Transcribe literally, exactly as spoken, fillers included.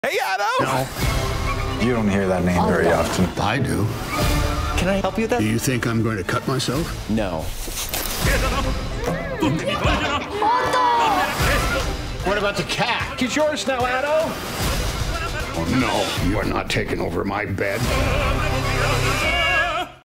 Hey, Otto! No. You don't hear that name very often. I do. Can I help you with that? Do you think I'm going to cut myself? No. Otto! What about the cat? He's yours now, Otto. Oh, no. You are not taking over my bed.